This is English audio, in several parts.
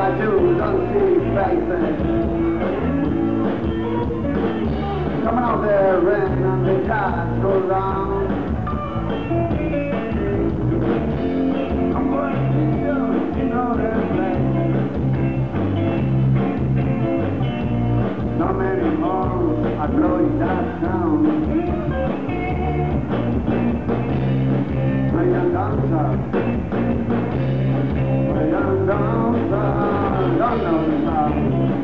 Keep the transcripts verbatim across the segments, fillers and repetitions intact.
I do, don't see faces. Come out there, rain, and the cars go round. I'm going to see you, you know their place. Not many more are blowing that sound. My young dancer, my young dancer, don't know the sound.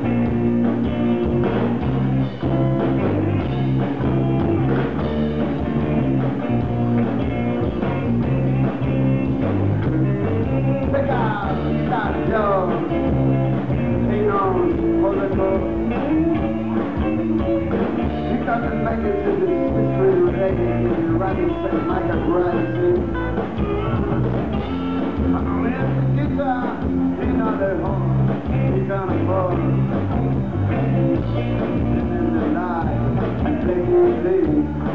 Pick up that Joe, he knows all the books. He doesn't make it to the mystery related to the running Saint Michael Rising. With the guitar, he knows the home, he can't afford. And in the night, I play his lead.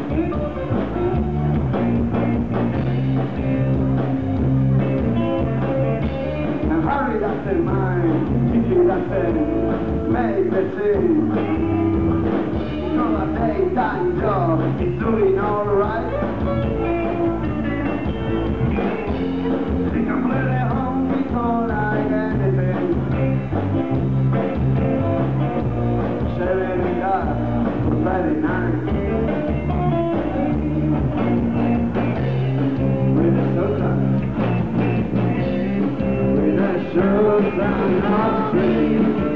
Hurry, that's the mind, Kiki, that's the make the scene. So a daytime job is doing alright. She can play at home, we don't like anything. Sharing the car for Friday night. With the sultan. Shows I'm not free.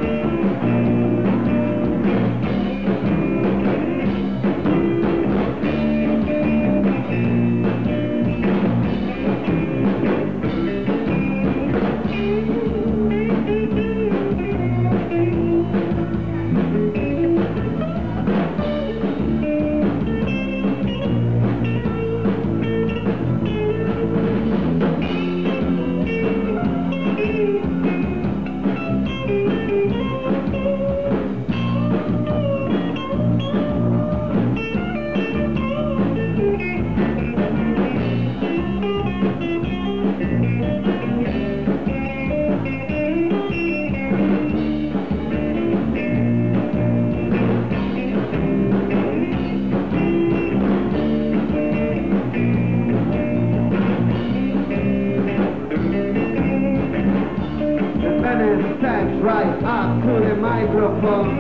Steps right up to the microphone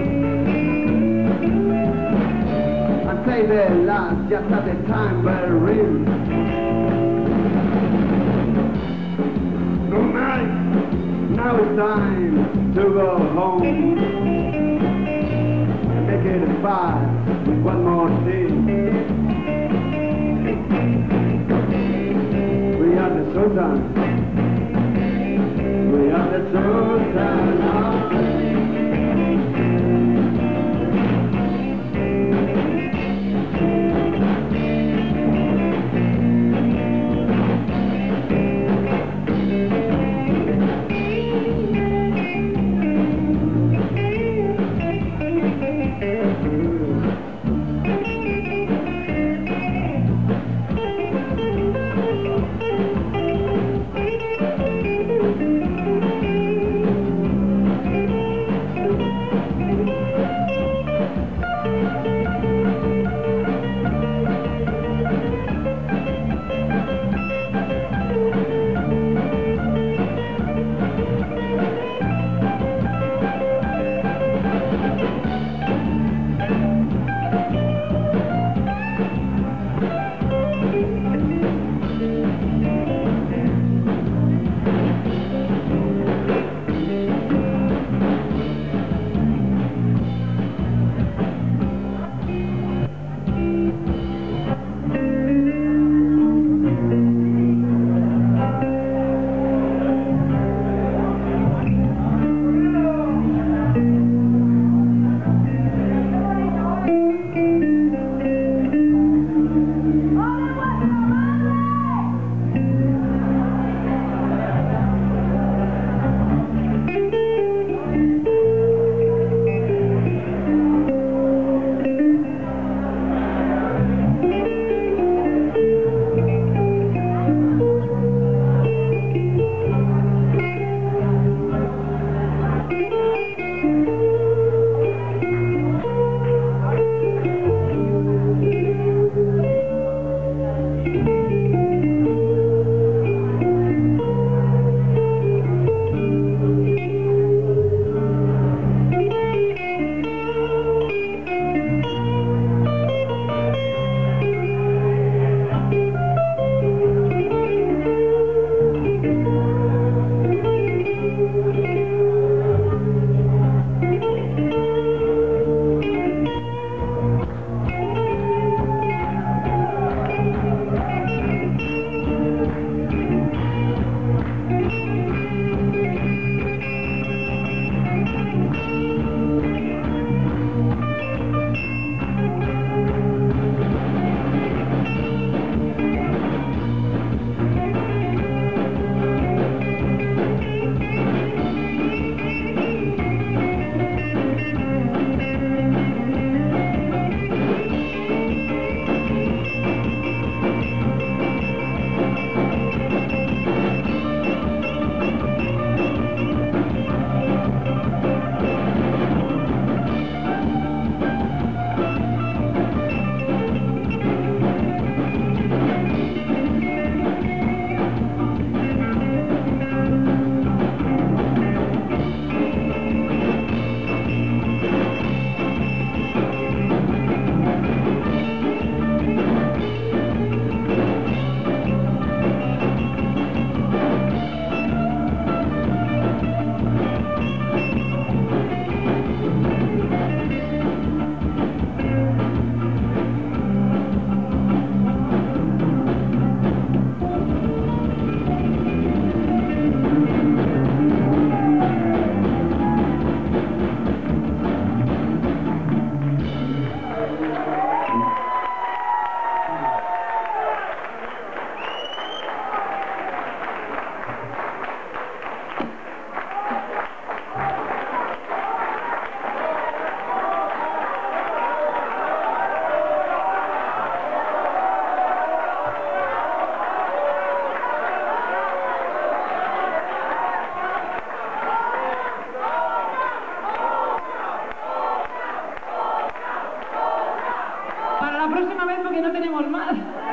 and say the last just at the time bell ring. Good night, now it's time to go home. Make it fast with one more thing. We are the Sultan. We are the Sultan of próxima vez porque no tenemos más.